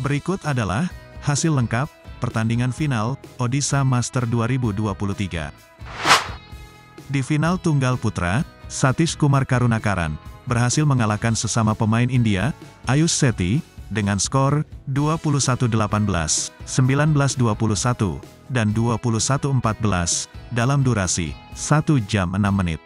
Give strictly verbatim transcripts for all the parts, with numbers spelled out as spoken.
Berikut adalah hasil lengkap pertandingan final Odisha Master dua ribu dua puluh tiga. Di final tunggal putra, Satish Kumar Karunakaran berhasil mengalahkan sesama pemain India, Ayush Sethi, dengan skor dua puluh satu delapan belas, sembilan belas dua puluh satu, dan dua puluh satu empat belas, dalam durasi satu jam enam menit.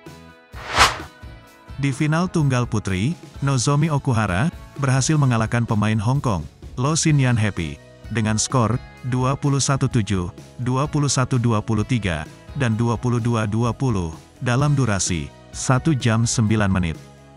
Di final tunggal putri, Nozomi Okuhara berhasil mengalahkan pemain Hong Kong, Lo Sin Yan Happy, dengan skor dua puluh satu tujuh, dua puluh satu dua puluh tiga, dan dua puluh dua dua puluh, dalam durasi satu jam sembilan menit.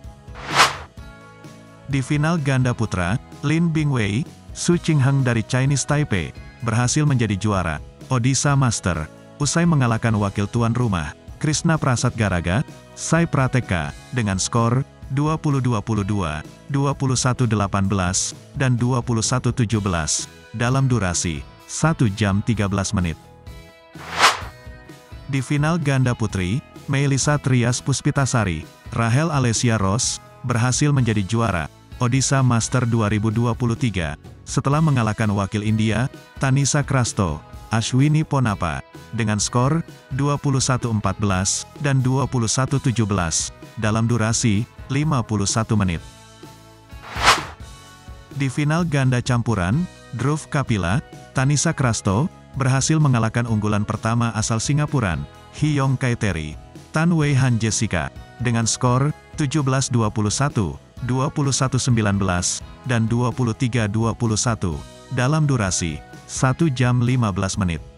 Di final ganda putra, Lin Bingwei, Su Qingheng dari Chinese Taipei, berhasil menjadi juara Odisha Master, usai mengalahkan wakil tuan rumah, Krishna Prasad Garaga, Sai Prateka, dengan skor dua puluh dua puluh dua, dua puluh satu delapan belas, dan dua puluh satu tujuh belas, dalam durasi satu jam tiga belas menit. Di final ganda putri, Melissa Trias Puspitasari, Rahel Alessia Ross, berhasil menjadi juara Odisha Master dua ribu dua puluh tiga, setelah mengalahkan wakil India, Tanisha Krasto, Ashwini Ponapa, dengan skor dua puluh satu empat belas, dan dua puluh satu tujuh belas, dalam durasi lima puluh satu menit. Di final ganda campuran, Dhruv Kapila, Tanisha Krasto, berhasil mengalahkan unggulan pertama asal Singapuran, Hyong Kaeteri, Tan Wei Han Jessica, dengan skor tujuh belas dua puluh satu, dua puluh satu sembilan belas, dan dua puluh tiga dua puluh satu, dalam durasi satu jam lima belas menit.